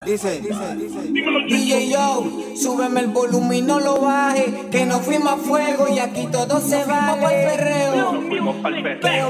Dice, DJ Yo, súbeme el volumen y no lo baje, que nos fuimos a fuego y aquí todo se vale. Pa'l perreo. Nos fuimos pa'l perreo.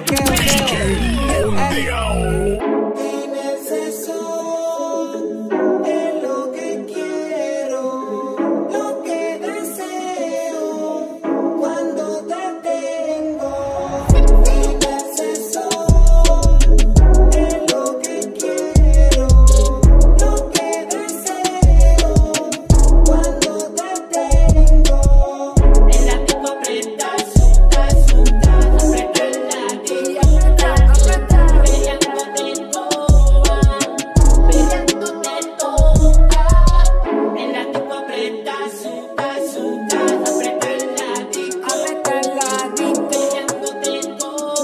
En ese sol es lo que quiero, lo que deseo cuando te tengo. En ese sol es lo que quiero, lo que deseo cuando te tengo. En la disco aprieta, suta, aprieta la disco, peleándote toa. En la disco aprieta, suta, aprieta la disco, peleándote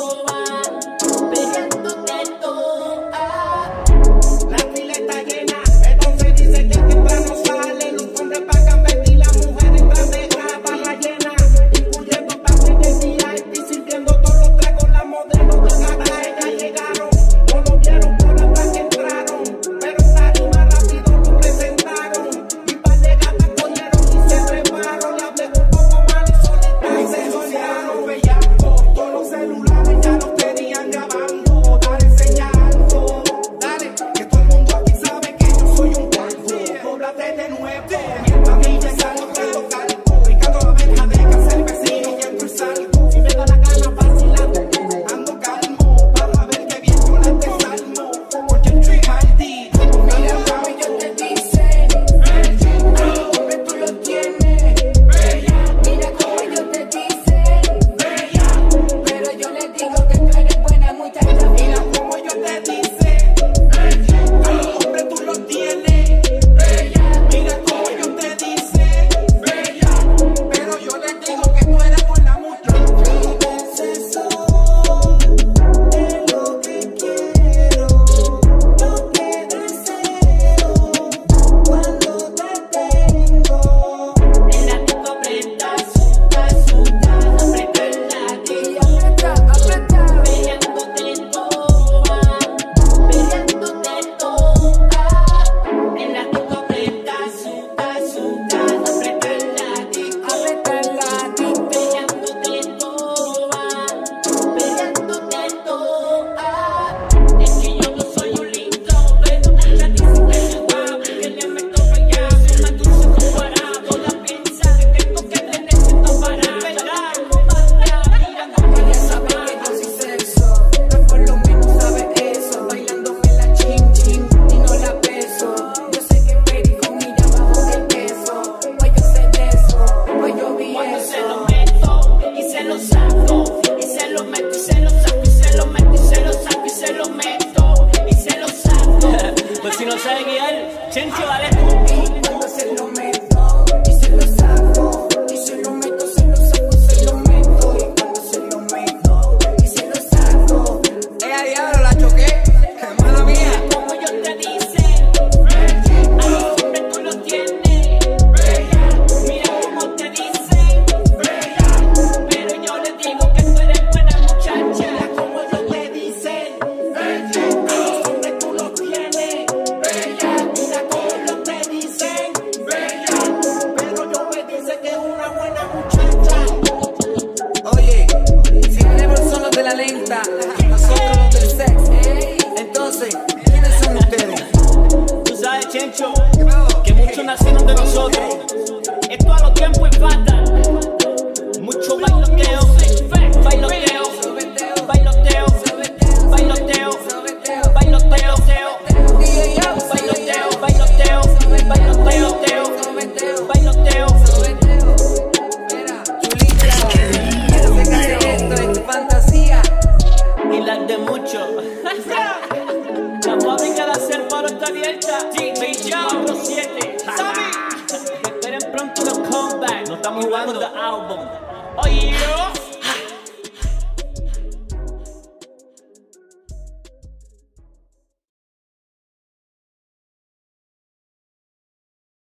toa. La fila está llena, entonces dice que temprano salen los hombres pagan vestir, las mujeres traseadas van la llena, incluyendo también el VIP, sirviendo todos los tragos, las modelos de gata, ellas llegaron, no lo vieron por atrás que entraron, pero en tarima rápido lo presentaron, y par de gatas cogieron y se treparon, le hablé un poco mal y solita y se josearon, bellaco, todos los celulares ya los tenían grabando, dale señal algo, dale, que todo el mundo aquí sabe que yo soy un calvo, póblate de nuevo, mientras a mí me salgo de los calvos, picando la verja de casa el vecino y entro y salgo, si me da la gana vacilando, ando calmo, para ver que bien yo la desarmo, porque estoy maldito. Mira mami, yo te dice, hombre tú lo tienes, mira como yo te dice, pero yo le digo que tú eres buena muchacha. Mira como yo te dice, hombre tú lo tienes, mira como yo te dice, pero yo le digo que tú eres buena muchacha. Ese sol es lo que quiero, lo que deseo cuando te tengo. En la disco aprieta, suta, aprieta la disco, peleándote toa. En la disco aprieta, suta, aprieta la disco, peleándote toa. Es que yo no soy un lindo, pero muchas dicen que soy guapo, que le meto callado, soy más dulce comparado. La piensa que tengo que necesito parar, mira cómo Ella sabe que yo soy sexo, pero por lo menos sabe eso, bailándome la chin chin y no la beso. Yo sé que Peri con ella bajo el peso, pues yo sé de eso, pues yo vi cuando se lo eso. meto y se lo saco, y se lo meto y se lo saco, y se lo meto y se lo saco, y se lo meto y se lo saco. Pues si no sabe guiar, Chencho, dale tú. Y cuando se lo meto y se lo saco, y se lo meto, se lo saco, y se lo meto, y cuando se lo meto y se lo saco. Diablo, la choqué, hermana mía. Como yo te dice, a los hombres tú los tienes. Mira cómo te dicen, pero yo les digo que tú eres buena muchacha. Mira como yo te dice, los hombres tú los tienes, mira como yo te dicen, pero yo me dice que es una buena muchacha. Oye, si tenemos son los de la lenta, nosotros los del sex. Entonces, ¿quiénes son ustedes? Tú sabes, Chencho, que muchos nacieron de nosotros. Esto a los tiempos y falta. Mucho bailoteo, bailoteo, bailoteo, bailoteo, bailoteo, DJ Yo, bailoteo, bailoteo, bailoteo, bailoteo. Mira, chulita, quiero que hace esto, es tu fantasía. Y las de muchos. La fábrica de hacer paro está abierta. DJ 47. Esperen pronto los comebacks. No estamos jugando the album. Oye,